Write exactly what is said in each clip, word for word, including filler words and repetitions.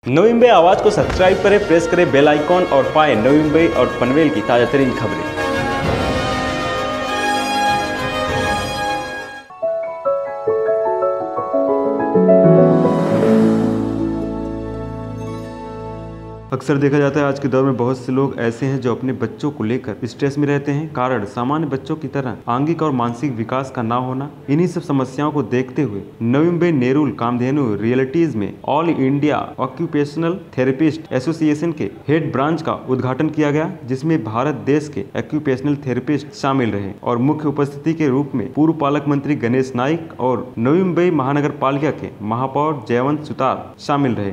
नवी मुंबई आवाज़ को सब्सक्राइब करें, प्रेस करें बेल आइकॉन और पाएं नवी मुंबई और पनवेल की ताज़ा तरीन खबरें। अक्सर देखा जाता है आज के दौर में बहुत से लोग ऐसे हैं जो अपने बच्चों को लेकर स्ट्रेस में रहते हैं। कारण सामान्य बच्चों की तरह आंगिक और मानसिक विकास का ना होना। इन्हीं सब समस्याओं को देखते हुए नवी मुंबई नेरुल कामधेनु रियलिटीज में all India occupational therapist association के हेड ब्रांच का उद्घाटन किया गया, जिसमें भारत देश के ऑक्यूपेशनल थेरेपिस्ट शामिल रहे और मुख्य उपस्थिति के रूप में पूर्व पालक मंत्री गणेश नाइक और नवी मुंबई महानगर पालिका के महापौर जयवंत सुतार शामिल रहे।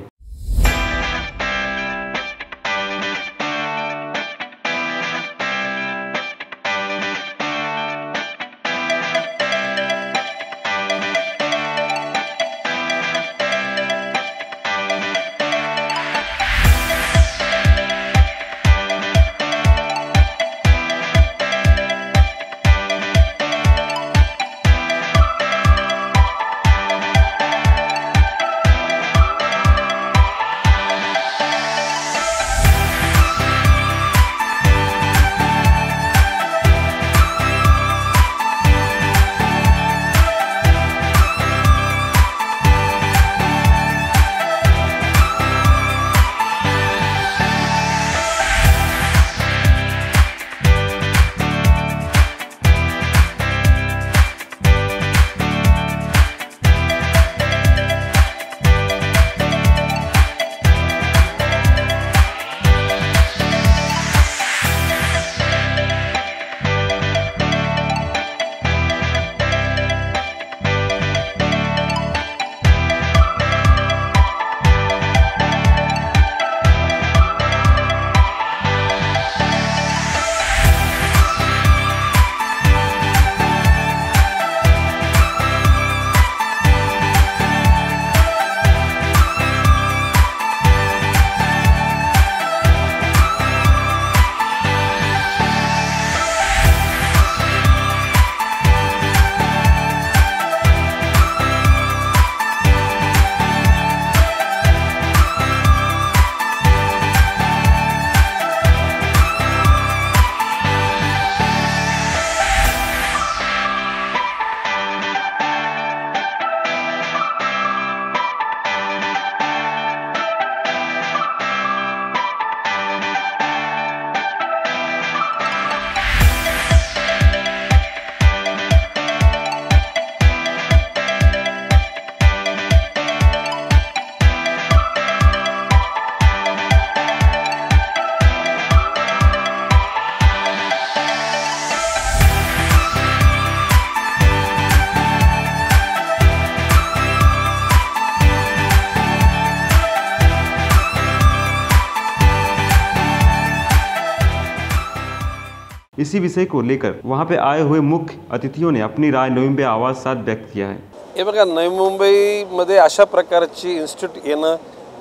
इसी विषय को लेकर वहां पे आए हुए मुख्य अतिथियों ने अपनी राय नवी मुंबई आवाज साथ व्यक्त किया है। हे बघा, नवी मुंबईमध्ये अशा प्रकारची इन्स्टिट्यूट येणं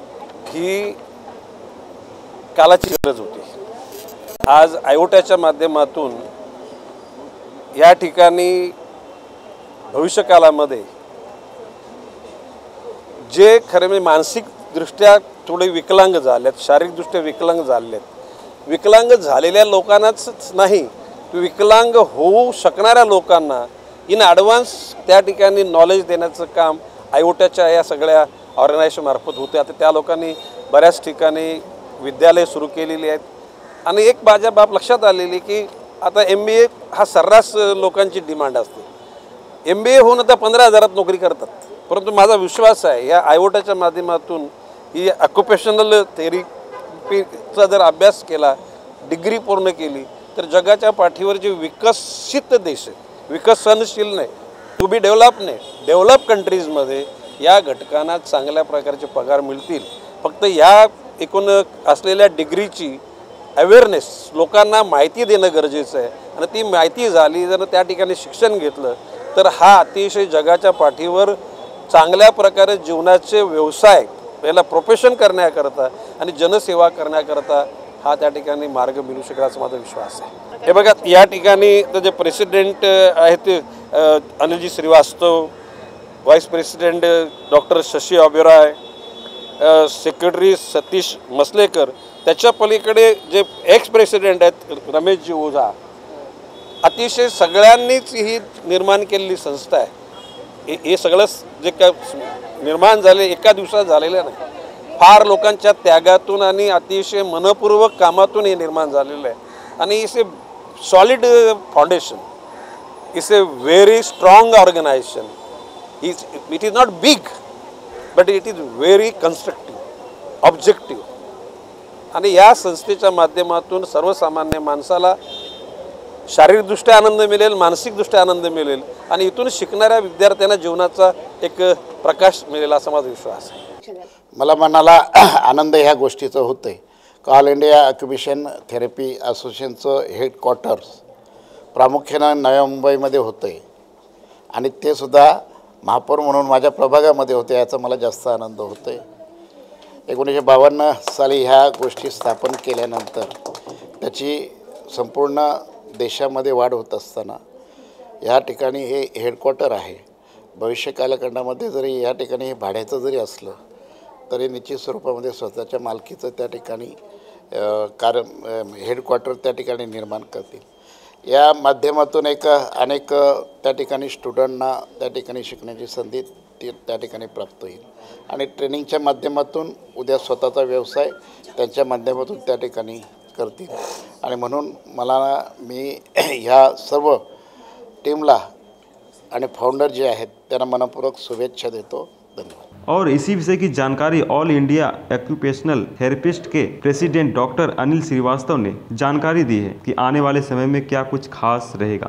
ही कालाची गरज होती। आज आयोटाच्या माध्यमातून या ठिकाणी भविष्यकालामध्ये जे खरे म्हणजे मानसिक दृष्ट्या थोडे विकलांग झालेत, शारीरिकदृष्ट्या विकलांग झालेत, विकलांग झालेल्या लोकांनाच नाही, विकलांग होऊ शकणाऱ्या लोकांना इन ॲडव्हान्स त्या ठिकाणी नॉलेज देण्याचं काम आयोटाच्या या सगळ्या ऑर्गनायझेशन मार्फत होते। आता त्या लोकांनी बऱ्याच ठिकाणी विद्यालय सुरू केलेली आहेत आणि एक माझ्या बाब लक्षात आलेली की आता एम बी ए हा सर्रास लोकांची डिमांड असते। एम बी ए होऊन आता पंधरा हजारात नोकरी करतात, परंतु माझा विश्वास आहे या आयोटाच्या माध्यमातून ही ऑक्युपेशनल थेरपीचा जर अभ्यास केला, डिग्री पूर्ण केली, तर जगाच्या पाठीवर जे विकसित देश आहे, विकसनशील नाही, टू बी डेव्हलप नाही, डेव्हलप कंट्रीजमध्ये या घटकांना चांगल्या प्रकारचे पगार मिळतील। फक्त या एकूण असलेल्या डिग्रीची अवेअरनेस लोकांना माहिती देणं गरजेचं आहे आणि ती माहिती झाली, जर त्या ठिकाणी शिक्षण घेतलं तर हा अतिशय जगाच्या पाठीवर चांगल्या प्रकारे जीवनाचे व्यवसाय याला प्रोफेशन करण्याकरता आणि जनसेवा करण्याकरता हा त्या ठिकाणी मार्ग मिळू शकेल असा माझा विश्वास आहे। हे बघा, या ठिकाणी जे प्रेसिडेंट आहेत Anilji Srivastava, vice president doctor Shashi Oberoi, secretary Satish Maslekar, त्याच्या पलीकडे जे एक्स प्रेसिडेंट आहेत रमेशजी ओझा, अतिशय सगळ्यांनीच ही निर्माण केलेली संस्था आहे. हे सगळं जे काय निर्माण झाले एका दिवसात झालेलं नाही, फार लोकांच्या त्यागातून आणि अतिशय मनपूर्वक कामातून हे निर्माण झालेलं आहे. आणि it's a solid foundation, it's a very strong organisation. Is it is not big but it is very constructive, objective. आणि या संस्थेच्या माध्यमातून सर्वसामान्य माणसाला शारीरिकदृष्ट्या आनंद मिळेल, मानसिकदृष्ट्या आनंद मिळेल आणि इथून शिकणाऱ्या विद्यार्थ्यांना जीवनाचा एक प्रकाश मिळेल असा माझा विश्वास आहे. मला मनाला आनंद ह्या गोष्टीचं होतं आहे. ऑल इंडिया ऑक्युपेशन थेरपी असोसिएशनचं हेडक्वार्टर्स प्रामुख्यानं नव्या मुंबईमध्ये होतं आहे आणि ते सुद्धा महापौर म्हणून माझ्या प्रभागामध्ये होते, याचा मला जास्त आनंद होतो आहे. एकोणीसशे बावन्न साली ह्या गोष्टी स्थापन केल्यानंतर त्याची संपूर्ण देशामध्ये वाढ होत असताना या ठिकाणी हे हेडक्वार्टर आहे. भविष्य कालखंडामध्ये जरी या ठिकाणी हे भाड्याचं जरी असलं तरी निश्चित स्वरूपामध्ये स्वतःच्या मालकीचं त्या ठिकाणी कार्य हेडक्वार्टर त्या ठिकाणी निर्माण करतील. या माध्यमातून एक अनेक त्या ठिकाणी स्टुडंटना त्या ठिकाणी शिकण्याची संधी ती त्या ठिकाणी प्राप्त होईल आणि ट्रेनिंगच्या माध्यमातून उद्या स्वतःचा व्यवसाय त्यांच्या माध्यमातून त्या ठिकाणी करतील. आणि म्हणून मला मी ह्या सर्व टीमला आणि फाउंडर जे आहेत त्यांना मनपूर्वक शुभेच्छा देतो. धन्यवाद. और इसी विषय की जानकारी ऑल इंडिया एक्यूपेशनल थेरेपिस्ट के प्रेसिडेंट डॉक्टर अनिल श्रीवास्तव ने जानकारी दी है कि आने वाले समय में क्या कुछ खास रहेगा.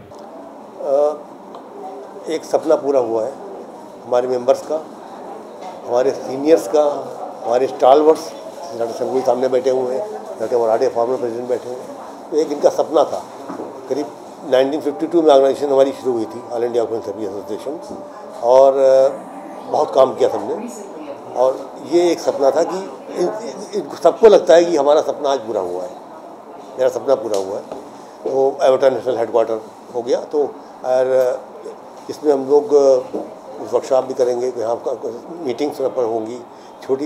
एक सपना पूरा हुआ है हमारे मेंबर्स का, हमारे सीनियर्स का, हमारे स्टालवर्ड्स डॉक्टर संगुल सामने बैठे हुए हैं, डॉक्टर वराडे फॉर्मर प्रेसिडेंट बैठे हुए हैं. तो एक इनका सपना था. करीब नाइनटीन फिफ्टी टू में ऑर्गेनाइजेशन हमारी शुरू हुई थी, all India occupational therapy association, और बहुत काम किया सबने. और ये एक सपना था कि इन, इन, सबको लगता है कि हमारा सपना आज पूरा हुआ है, मेरा सपना पूरा हुआ है. तो आयोटा नेशनल हेडक्वार्टर हो गया. तो और इसमें हम लोग वर्कशॉप भी करेंगे, यहाँ मीटिंग्स पर होंगी, छोटी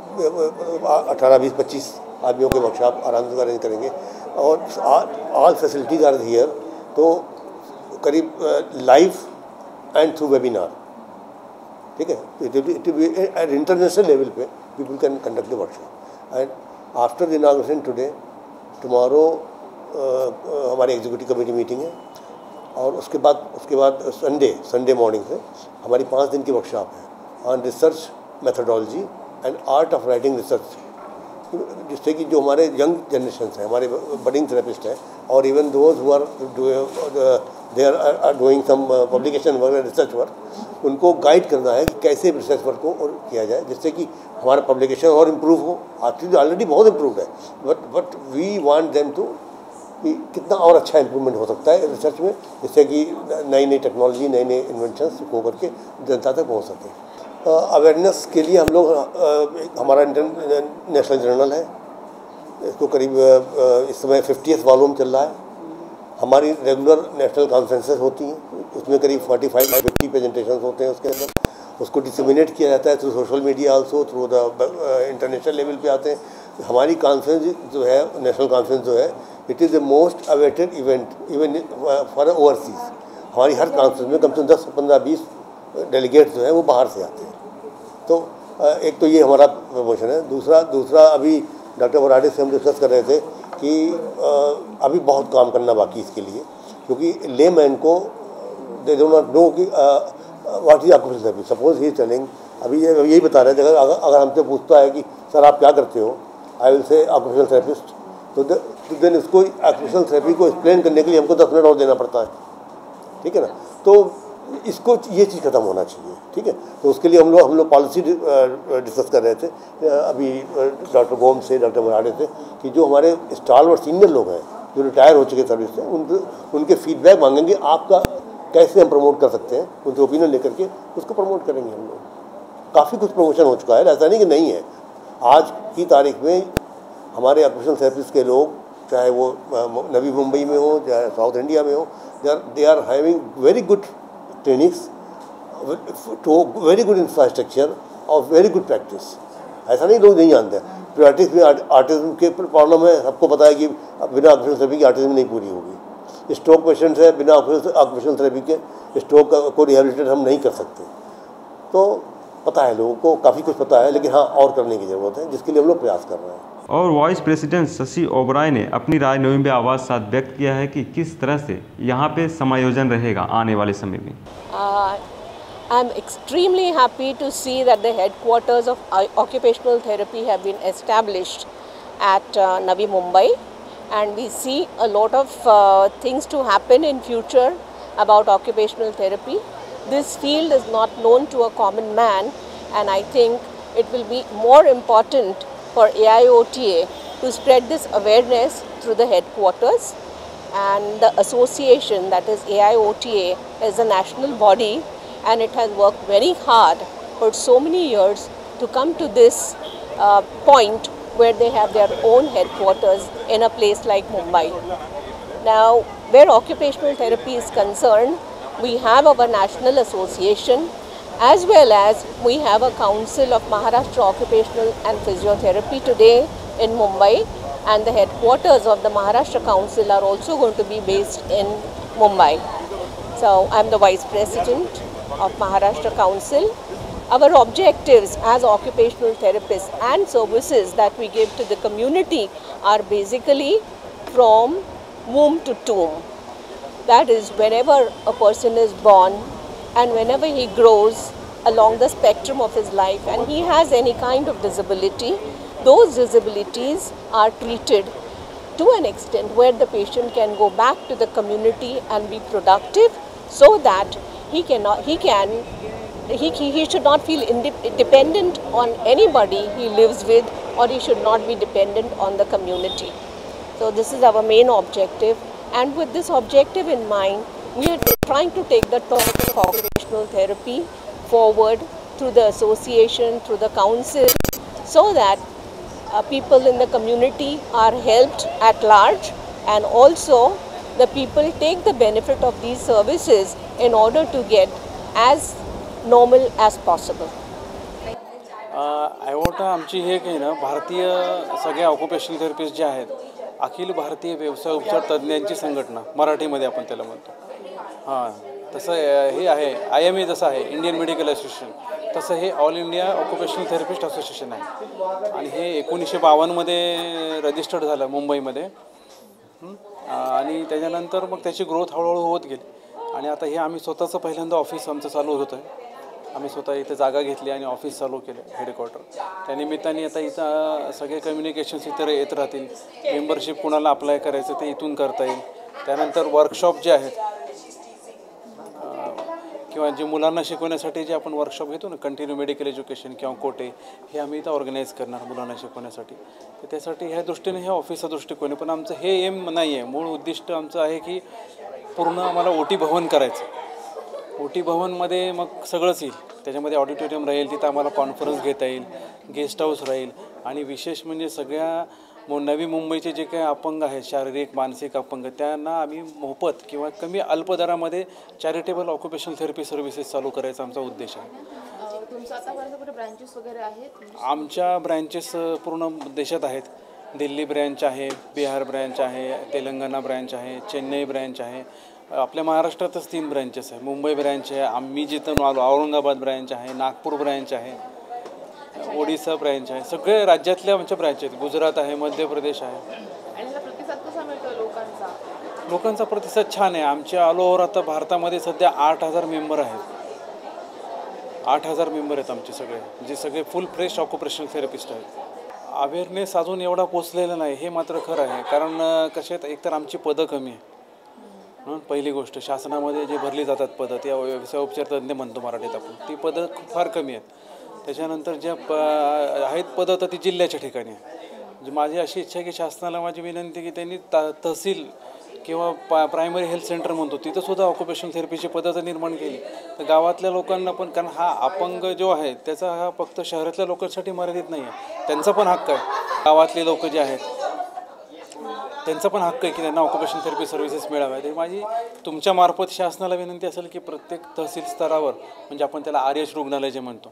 अठारह बीस पच्चीस आदमियों के वर्कशॉप आराम से अरेंज करेंगे. और ऑल फैसिलिटीज आर हियर. तो करीब लाइव एंड थ्रू वेबिनार, ठीक है. It will be at international level पे people can conduct the workshop. And after the inauguration today tomorrow हमारी एग्जीक्यूटिव कमेटी मीटिंग है, और उसके बाद उसके बाद संडे संडे मॉर्निंग से हमारी पाँच दिन की वर्कशॉप है on research methodology and art of writing research, जिससे कि जो हमारे यंग जनरेशन हैं, हमारे बडिंग थेरेपिस्ट हैं, और even those who are they are doing some publication work, research work, उनको गाइड करना है कि कैसे रिसर्च वर्क को और किया जाए, जिससे कि हमारा पब्लिकेशन और इम्प्रूव हो. एक्चुअली ऑलरेडी बहुत इम्प्रूव है, but but we want them to कि कितना और अच्छा इम्प्रूवमेंट हो सकता है रिसर्च में, जिससे कि नई नई टेक्नोलॉजी, नए नए इन्वेंशंस हो करके जनता तक पहुंच सके. अवेयरनेस के लिए हम लोग हमारा नेशनल जर्नल है, इसको करीब इस समय फिफ्टियथ वॉल्यूम चल रहा है. हमारी रेगुलर नेशनल कॉन्फ्रेंसेस होती हैं, उसमें करीब फोर्टी फाइव फिफ्टी प्रेजेंटेशन होते हैं. उसके अंदर उसको डिसमिनेट किया जाता है through social media also, through the international level पे आते हैं. हमारी कॉन्फ्रेंस जो है, नेशनल कॉन्फ्रेंस जो है, it is the most awaited event even for overseas. हमारी हर कॉन्फ्रेंस में कम से कम दस पंद्रह बीस डेलीगेट्स जो हैं वो बाहर से आते हैं. तो एक तो ये हमारा प्रमोशन है. दूसरा दूसरा अभी डॉक्टर वराडे से हम डिस्कस कर रहे थे कि अभी बहुत काम करना बाकी इसके लिए, क्योंकि लेमैन को दे डोंट नॉट नो कि what is occupational therapy. Suppose he is telling, अभी ये यही बता रहे थे, अगर अगर हमसे पूछता है कि सर आप क्या करते हो, I will say occupational therapist, तो देन इसको ऑक्यूपेशनल थेरेपी को एक्सप्लेन करने के लिए हमको दस मिनट और देना पड़ता है, ठीक है ना. तो इसको ये चीज़ ख़त्म होना चाहिए, ठीक है. तो उसके लिए हम लोग हम लोग पॉलिसी डिस्कस कर रहे थे अभी डॉक्टर गोम से, डॉक्टर मराडे से, कि जो हमारे स्टाल और सीनियर लोग हैं जो रिटायर हो चुके सर्विस से, उन उनके फीडबैक मांगेंगे, आपका कैसे हम प्रमोट कर सकते हैं, उनके ओपिनियन लेकर के उसको प्रमोट करेंगे हम लोग. काफ़ी कुछ प्रमोशन हो चुका है, ऐसा नहीं कि नहीं है. आज की तारीख में हमारे ऑक्यूपेशनल थेरेपिस्ट के लोग, चाहे वो नवी मुंबई में हो, चाहे साउथ इंडिया में हो, they are they are having very good trainings, to very good infrastructure of very good practice, ऐसा नहीं लोग नहीं जानते। प्रायोरिटीज में आर्टिज्म के प्रॉब्लम है, सबको पता है कि बिना ऑक्यूपेशनल थेरेपी की आर्टिज्म नहीं पूरी होगी। स्ट्रोक पेशेंट्स है, बिना ऑक्यूपेशनल थेरेपी के स्ट्रोक को रिहेबिलिटेट हम नहीं कर सकते। तो पता है लोगों को, काफ़ी कुछ पता है, लेकिन हाँ और करने की ज़रूरत है, जिसके लिए हम लोग प्रयास कर रहे हैं। और वाइस प्रेसिडेंट शशि ओबराय ने अपनी राय नवी मुंबई आवाज़ साथ व्यक्त किया है कि किस तरह से यहाँ पे समायोजन रहेगा आने वाले समय में। I am extremely happy to see that the headquarters of occupational therapy have been established at uh, Navi Mumbai, and we see a lot of uh, things to happen in future about occupational therapy. This field is not known to a common man, and I think it will be more important for A I O T A to spread this awareness through the headquarters, and the association, that is A I O T A, is a national body, and it has worked very hard for so many years to come to this uh, point where they have their own headquarters in a place like Mumbai. Now, where occupational therapy is concerned, we have our national association, as well as we have a council of Maharashtra Occupational and Physiotherapy today in Mumbai, and the headquarters of the Maharashtra Council are also going to be based in Mumbai. So I am the Vice President of Maharashtra Council. Our objectives as occupational therapists and services that we give to the community are basically from womb to tomb. That is, whenever a person is born and whenever he grows along the spectrum of his life and he has any kind of disability, those disabilities are treated to an extent where the patient can go back to the community and be productive, so that he cannot, he can, he, he should not feel dependent on anybody he lives with, or he should not be dependent on the community. So this is our main objective, and with this objective in mind, we are trying to take the topic of occupational therapy forward through the association, through the council, so that uh, people in the community are helped at large, and also the people take the benefit of these services in order to get as normal as possible. आयोटा आमची हे काही ना भारतीय सगळे occupational therapist जे आहेत, अखिल भारतीय व्यवसाय उपचार तज्ज्ञांची संघटना, मराठीमध्ये आपण त्याला म्हणतो. हां, तसं हे आहे आय एम ए जसं आहे इंडियन मेडिकल असोसिएशन, तसं हे all India occupational therapist association आहे, आणि हे एकोणीसशे बावन्नमध्ये रजिस्टर्ड झालं मुंबईमध्ये. आणि त्याच्यानंतर मग त्याची ग्रोथ हळूहळू होत गेली, आणि आता हे आम्ही स्वतःचं पहिल्यांदा ऑफिस आमचं चालू होतं आहे. आम्ही स्वतः इथे जागा घेतली आणि ऑफिस चालू केलं हेडक्वार्टर. त्यानिमित्ताने आता इथं सगळे कम्युनिकेशन्स इतर येत राहतील. मेंबरशिप कुणाला अप्लाय करायचं ते इथून करता येईल. त्यानंतर वर्कशॉप जे आहेत किंवा जे मुलांना शिकवण्यासाठी जे आपण वर्कशॉप घेतो ना, कंटिन्यू मेडिकल एज्युकेशन किंवा कोटे, हे आम्ही इथं ऑर्गनाईज करणार मुलांना शिकवण्यासाठी. तर त्यासाठी ह्या दृष्टीने हे ऑफिसचा दृष्टिकोन आहे. पण आमचं हे एम नाही आहे, मूळ उद्दिष्ट आमचं आहे की पूर्ण आम्हाला ओ टी भवन करायचं. ओ टी भवनमध्ये मग सगळंच येईल. त्याच्यामध्ये ऑडिटोरियम राहील, तिथं आम्हाला कॉन्फरन्स घेता येईल, गेस्ट हाऊस राहील, आणि विशेष म्हणजे सगळ्या नवी मुंबईचे जे काही अपंग आहेत, शारीरिक मानसिक अपंग, त्यांना आम्ही मोफत किंवा कमी अल्प दरामध्ये चॅरिटेबल ऑक्युपेशनल थेरपी सर्व्हिसेस चालू करायचा आमचा उद्देश आहे. तुमच्या आतापर्यंत कुठे ब्रँचेस वगैरे आहेत? आमच्या ब्रँचेस पूर्ण देशात आहेत. दिल्ली ब्रँच आहे, बिहार ब्रँच आहे, तेलंगणा ब्रँच आहे, चेन्नई ब्रँच आहे. आपल्या महाराष्ट्रातच तीन ब्रँचेस आहे. मुंबई ब्रँच आहे, आम्ही जिथं आलो औरंगाबाद ब्रँच आहे, नागपूर ब्रँच आहे, ओडिसा ब्रँच आहे. सगळे राज्यातल्या आमच्या ब्रँच आहेत. गुजरात आहे, मध्य प्रदेश आहे. आणि प्रतिसाद कसा मिळतो लोकांचा? लोकांचा प्रतिसाद छान आहे. आमच्या ऑल ओव्हर आता भारतामध्ये सध्या आठ हजार मेंबर आहेत. आठ हजार मेंबर आहेत आमचे सगळे, जे सगळे फुल फ्रेश ऑक्युपेशनल थेरपिस्ट आहेत. अवेअरनेस अजून एवढा पोचलेला नाही, हे मात्र खरं आहे. कारण कसे आहेत, एकतर आमची पदं कमी आहे. पहिली गोष्ट, शासनामध्ये जे भरली जातात पदं, त्या व्यवसाय उपचार तज्ज्ञ म्हणतो मराठीत आपण, ती पदं फार कमी आहेत. त्याच्यानंतर ज्या प आहेत पदं तर ती जिल्ह्याच्या ठिकाणी आहे. माझी अशी इच्छा आहे की शासनाला माझी विनंती की त्यांनी ता तहसील किंवा पा प्रायमरी हेल्थ सेंटर म्हणतो तिथंसुद्धा ऑक्युपेशनल थेरपीची पद्धत निर्माण केली तर गावातल्या लोकांना पण, कारण हा अपंग जो आहे त्याचा हा फक्त शहरातल्या लोकांसाठी मर्यादित नाही आहे, त्यांचा पण हक्क आहे. गावातले लोक जे आहेत त्यांचा पण हक्क आहे की त्यांना ऑक्युपेशनल थेरपी सर्व्हिसेस मिळाव्या. तर माझी तुमच्या मार्फत शासनाला विनंती असेल की प्रत्येक तहसील स्तरावर, म्हणजे आपण त्याला आर एच रुग्णालय जे म्हणतो,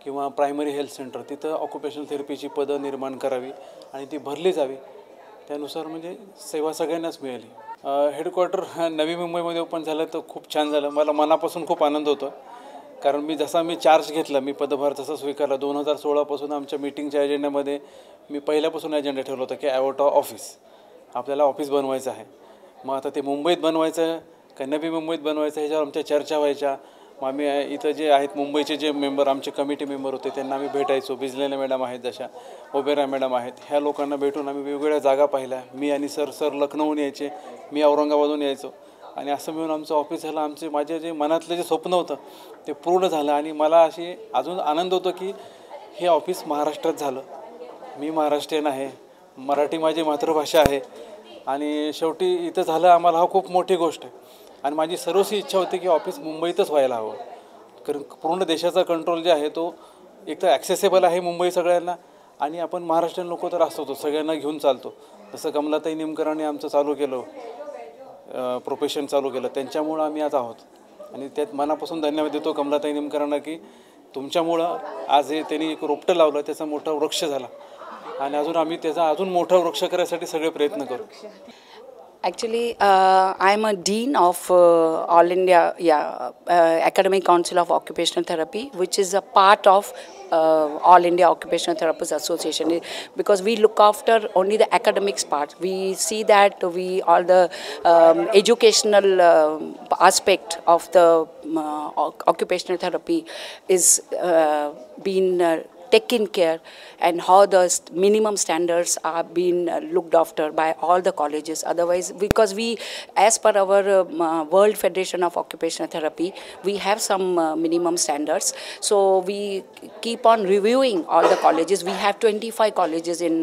किंवा प्रायमरी हेल्थ सेंटर तिथं ऑक्युपेशनल थेरपीची पदं निर्माण करावी आणि ती भरली जावी. त्यानुसार म्हणजे सेवा सगळ्यांनाच मिळाली. हेडक्वार्टर नवी मुंबईमध्ये ओपन झालं तर खूप छान झालं. मला मनापासून खूप आनंद होतो, कारण मी जसा मी चार्ज घेतला, मी पदभार तसा स्वीकारला. दोन हजार सोळापासून आमच्या मीटिंगच्या अजेंड्यामध्ये मी पहिल्यापासून अजेंडा ठेवला होता की आयोटा ऑफिस आपल्याला ऑफिस बनवायचं आहे. मग आता ते मुंबईत बनवायचं का नवी मुंबईत बनवायचं ह्याच्यावर आमच्या चर्चा व्हायच्या. मग आम्ही इथं जे आहेत मुंबईचे जे मेंबर आमचे कमिटी मेंबर होते त्यांना आम्ही भेटायचो. बिजलेले मॅडम आहेत, जशा ओबेरा मॅडम आहेत, ह्या लोकांना भेटून आम्ही वेगवेगळ्या जागा पाहिल्या. मी आणि सर सर लखनौहून यायचे, मी औरंगाबादहून यायचो आणि असं मिळून आमचं ऑफिस झालं. आमचे माझे जे मनातलं जे स्वप्न होतं ते पूर्ण झालं आणि मला अशी अजून आनंद होतो की हे ऑफिस महाराष्ट्रात झालं. मी महाराष्ट्रीयन आहे, मराठी माझी मातृभाषा आहे आणि शेवटी इथं झालं आम्हाला हा खूप मोठी गोष्ट आहे. आणि माझी सर्वस्वी इच्छा होती की ऑफिस मुंबईतच व्हायला हवं, कारण पूर्ण देशाचा कंट्रोल जे आहे तो एक तर ॲक्सेसेबल आहे मुंबई सगळ्यांना आणि आपण महाराष्ट्रीयन लोक तर असतो सगळ्यांना घेऊन चालतो. जसं कमलाताई निमकरांनी आमचं चालू केलं प्रोफेशन चालू केलं, त्यांच्यामुळं आम्ही आज आहोत आणि त्यात मनापासून धन्यवाद देतो कमलाताई निमकरांना की तुमच्यामुळं आज हे त्यांनी एक रोपटं लावलं, त्याचा मोठा वृक्ष झाला आणि अजून आम्ही त्याचा अजून मोठा वृक्ष करण्यासाठी सगळे प्रयत्न करू. Actually, uh, I am a dean of uh, All India yeah, uh, Academic Council of Occupational Therapy, which is a part of uh, All India Occupational Therapists Association, because we look after only the academics part. We see that we all the um, educational uh, aspect of the uh, occupational therapy is uh, being uh, taken care, and how the minimum standards are being uh, looked after by all the colleges. Otherwise, because we, as per our um, uh, World Federation of Occupational Therapy, we have some uh, minimum standards. So we keep on reviewing all the colleges. We have twenty-five colleges in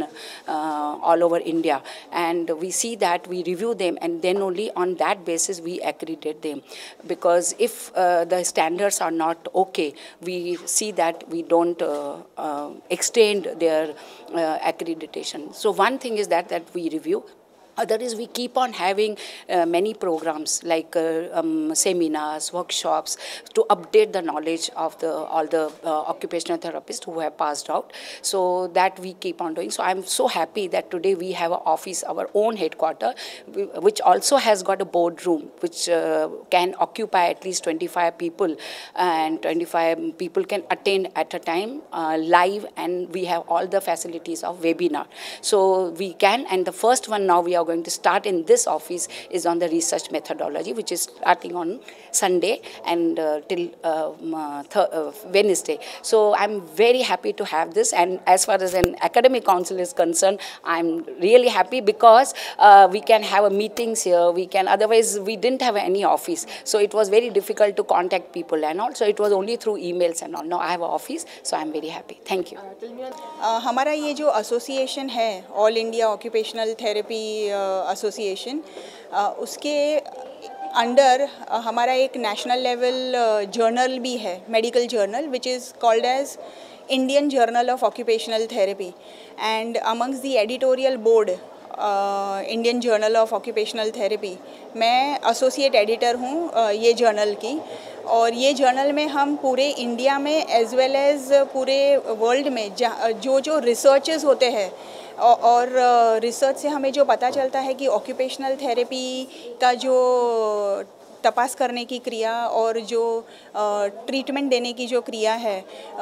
uh, all over India, and we see that we review them, and then only on that basis we accredit them. Because if uh, the standards are not okay, we see that we don't uh, uh, extend their uh, accreditation. So one thing is that that we review. Other is we keep on having uh, many programs like uh, um, seminars, workshops to update the knowledge of the all the uh, occupational therapists who have passed out. So that we keep on doing. So I'm so happy that today we have an office, our own headquarter, which also has got a boardroom which uh, can occupy at least twenty-five people, and twenty-five people can attend at a time uh, live, and we have all the facilities of webinar. So we can, and the first one now we are going to start in this office is on the research methodology, which is starting on Sunday and uh, till uh, th uh, Wednesday. So I'm very happy to have this, and as far as an academic council is concerned, I'm really happy because uh, we can have a meetings here. We can, otherwise we didn't have any office, so it was very difficult to contact people and all. So it was only through emails and all. Now I have an office, so I'm very happy. Thank you. uh, हमारा ये जो association है all India occupational therapy association, उसके under हमारा एक national level journal भी है, medical journal, which is called as Indian journal of occupational therapy. And amongst the editorial board Indian journal of occupational therapy, मैं associate editor हूँ uh, ये journal की. और ये जर्नल में हम पूरे इंडिया में एज वेल एज़ पूरे वर्ल्ड में जो जो रिसर्चेस होते हैं और रिसर्च से हमें जो पता चलता है कि ऑक्यूपेशनल थेरेपी का जो तपास करने की क्रिया और जो ट्रीटमेंट देने की जो क्रिया है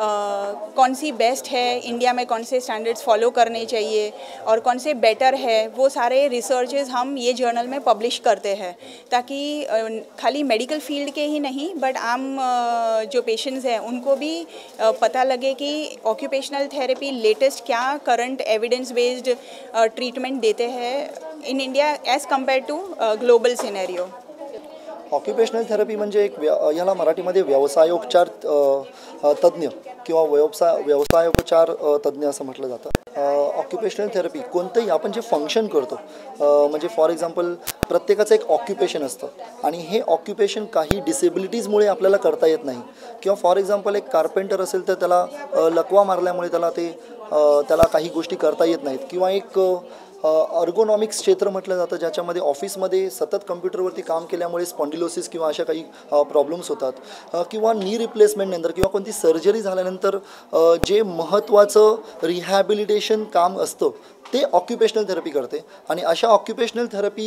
आ, कौन सी बेस्ट है, इंडिया में कौन से स्टैंडर्ड्स फॉलो करने चाहिए और कौन से बेटर है, वो सारे रिसर्चेस हम ये जर्नल में पब्लिश करते हैं, ताकि खाली मेडिकल फील्ड के ही नहीं बट आम जो पेशेंट्स हैं उनको भी पता लगे कि ऑक्यूपेशनल थेरेपी लेटेस्ट क्या करंट एविडेंस बेस्ड ट्रीटमेंट देते हैं in India as compare to global scenario. Occupational therapy म्हणजे एक व्या याला मराठीमध्ये व्यवसायोपचार तज्ज्ञ किंवा व्यवसाय व्यवसायोपचार तज्ज्ञ असं म्हटलं जातं. ऑक्युपेशनल थेरपी कोणतंही आपण जे फंक्शन करतो, म्हणजे फॉर एक्झाम्पल प्रत्येकाचं एक ऑक्युपेशन असतं आणि हे ऑक्युपेशन काही डिसेबिलिटीजमुळे आपल्याला करता येत नाही, किंवा फॉर एक्झाम्पल एक कार्पेंटर असेल तर त्याला लकवा मारल्यामुळे त्याला ते त्याला काही गोष्टी करता येत नाहीत, किंवा एक अर्गोनॉमिक्स क्षेत्र म्हटलं जातं, ज्याच्यामध्ये ऑफिसमध्ये सतत कम्प्युटरवरती काम केल्यामुळे स्पॉन्डिलोसिस किंवा अशा काही प्रॉब्लेम्स होतात, किंवा नी रिप्लेसमेंटनंतर किंवा कोणती सर्जरी झाल्यानंतर जे महत्त्वाचं रिहॅबिलिटेशन काम असतं ते ऑक्युपेशनल थेरपी करते. आणि अशा ऑक्युपेशनल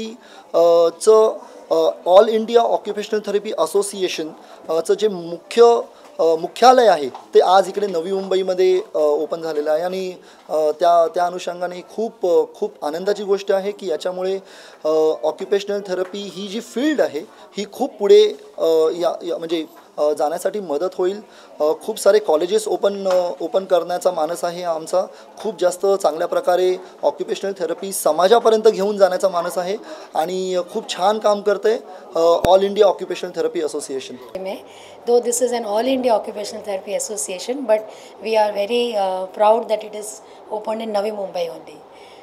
थेरपीचं ऑल इंडिया ऑक्युपेशनल थेरपी असोसिएशनचं जे मुख्य मुख्यालय आहे ते आज इकडे नवी मुंबईमध्ये ओपन झालेलं आहे. आणि त्या त्या अनुषंगाने खूप खूप आनंदाची गोष्ट आहे की याच्यामुळे ऑक्युपेशनल थेरपी ही जी फील्ड आहे ही खूप पुढे या म्हणजे जाण्यासाठी मदत होईल. खूप सारे कॉलेजेस ओपन ओपन करण्याचा मानस आहे आमचा. खूप जास्त चांगल्या प्रकारे ऑक्युपेशनल थेरपी समाजापर्यंत घेऊन जाण्याचा मानस आहे आणि खूप छान काम करते all India occupational therapy association. Though this is an all India occupational therapy association, but we are very uh, proud that it is opened in Navi Mumbai only.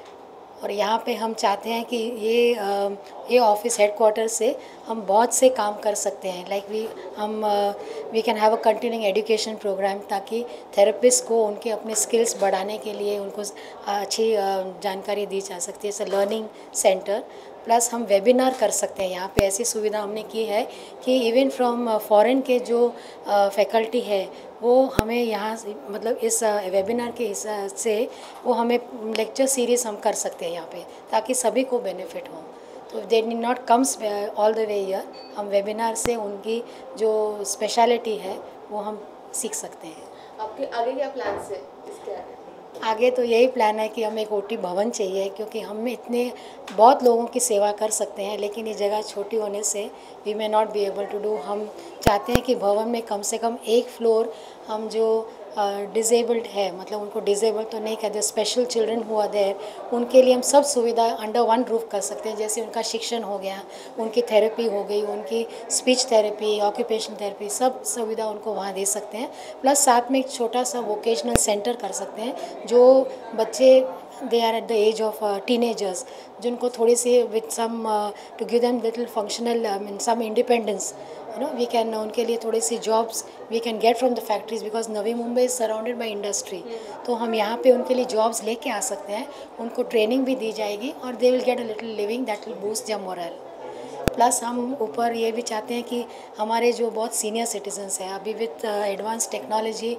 और यहाँ पे हम चाहते हैं कि ये uh, ये ऑफिस हेडक्वार्टर से हम बहुत से काम कर सकते हैं. लाइक वी हम we can have a continuing education programme, ताकि थेरेपिस्ट को उनके अपने स्किल्स बढ़ाने के लिए उनको अच्छी uh, जानकारी दी जा सकती है. It's a learning centre. Plus हम वेबिनार कर सकते हैं. यहाँ पे ऐसी सुविधा हमने की है कि इवन फ्रॉम फॉरेन के जो फैकल्टी है वो हमें यहाँ मतलब इस वेबिनार के हिसाब से वो हमें लेक्चर सीरीज़ हम कर सकते हैं यहाँ पे, ताकि सभी को बेनिफिट हो. तो they need not comes all the way year. हम वेबिनार से उनकी जो स्पेशलिटी है वो हम सीख सकते हैं. आपके आगे क्या प्लान है इसके आगे? आगे तो यही प्लान है कि हमें एक ओटी भवन चाहिए, क्योंकि हम इतने बहुत लोगों की सेवा कर सकते हैं, लेकिन ये जगह छोटी होने से we may not be able to do. हम चाहते हैं कि भवन में कम से कम एक फ्लोर हम जो डिसेबल्ड है, मतलब उनको डिसेबल तो नहीं कहते, स्पेशल चिल्ड्रन हुआ देर, उनके लिए हम सब सुविधा अंडर वन रूफ कर सकते हैं. जैसे उनका शिक्षण हो गया, उनकी थेरेपी हो गई, उनकी स्पीच थेरेपी, ऑक्यूपेशन थेरेपी, सब सुविधा उनको वहाँ दे सकते हैं. प्लस साथ में एक छोटा सा वोकेशनल सेंटर कर सकते हैं. जो बच्चे they are at the age of teenagers, जिनको थोड़ी सी with some to give them little functional I mean some independence, you know we can उनके लिए थोड़ी सी jobs we can get from the factories, because Navi Mumbai is surrounded by industry. तो हम यहाँ पे उनके लिए जॉब्स लेके आ सकते हैं. उनको ट्रेनिंग भी दी जाएगी और they will get a little living that will boost their morale. Plus हम ऊपर ये भी चाहते हैं कि हमारे जो बहुत सीनियर सिटीजन्स हैं, अभी with advance technology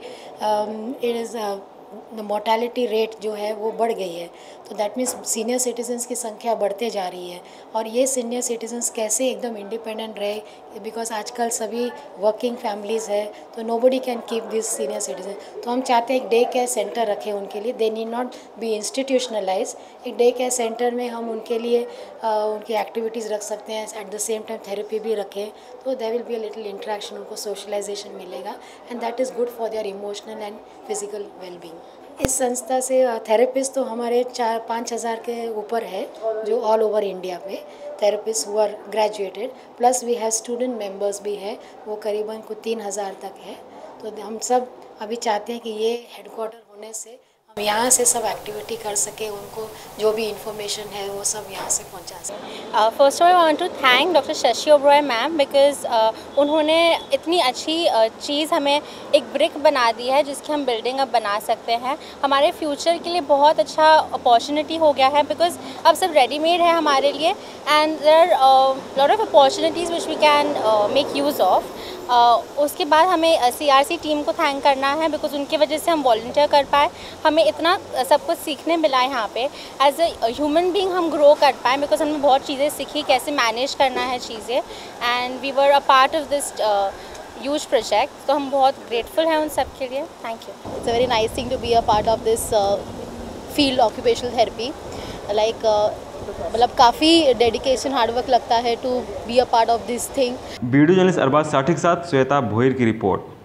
it is the mortality rate जो है वो बढ़ गई है. तो दैट मीन्स सीनियर सिटीजन्स की संख्या बढ़ते जा रही है. और ये सीनियर सिटीजन्स कैसे एकदम इंडिपेंडेंट रहे, बिकॉज आजकल सभी वर्किंग फैमिलीज़ है, तो nobody can keep this senior citizen. तो हम चाहते हैं एक डे केयर सेंटर रखें उनके लिए. They need not be institutionalise. एक डे केयर सेंटर में हम उनके लिए uh, उनकी एक्टिविटीज़ रख सकते हैं, at the same time therapy भी रखें. तो there will be a little interaction, उनको सोशलाइजेशन मिलेगा, and that is good for their emotional and physical wellbeing. इस संस्था से थेरेपिस्ट तो हमारे चार पाँच हज़ार के ऊपर है, जो ऑल ओवर इंडिया में therapist who are graduated. Plus we have student members भी है, वो करीबन कुछ तीन हज़ार तक है. तो हम सब अभी चाहते हैं कि ये हेडक्वार्टर होने से हम यहाँ से सब एक्टिविटी कर सके, उनको जो भी इंफॉर्मेशन है वो सब यहाँ से पहुँचा सकें. First of all I want to thank doctor Shashi Oberoi ma'am, because उन्होंने इतनी अच्छी uh, चीज़ हमें एक ब्रिक बना दी है जिसकी हम बिल्डिंग अब बना सकते हैं. हमारे फ्यूचर के लिए बहुत अच्छा अपॉर्चुनिटी हो गया है, बिकॉज अब सब रेडीमेड है हमारे लिए, and there are lot of opportunities which we can make use of. उसके बाद हमें सी आर सी टीम को थैंक करना है, बिकॉज उनकी वजह से हम वॉल्टियर कर पाए. हमें इतना सब कुछ सीखने मिला है यहाँ पे. एज अ ह्यूमन बीइंग हम ग्रो कर पाए, बिकॉज हमने बहुत चीज़ें सीखी, कैसे मैनेज करना है चीज़ें, and we were a part of this huge project. तो हम बहुत ग्रेटफुल हैं उन सब के लिए. Thank you. It's a very nice thing to be a part of this field occupational therapy. Like मतलब काफ़ी डेडिकेशन हार्डवर्क लगता है to be a part of this thing. Video journalist Arbaz Sathi के साथ श्वेता भोईर की रिपोर्ट.